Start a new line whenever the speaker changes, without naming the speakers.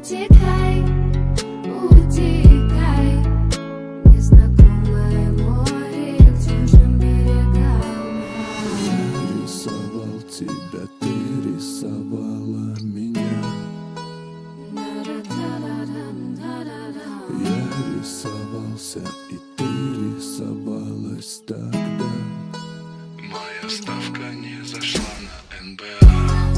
утекай, утекай. Незнакомое море к чужим берегам.
Я рисовал тебя, ты рисовала меня. Я рисовался, и ты рисовалась тогда. Моя ставка не зашла на НБА.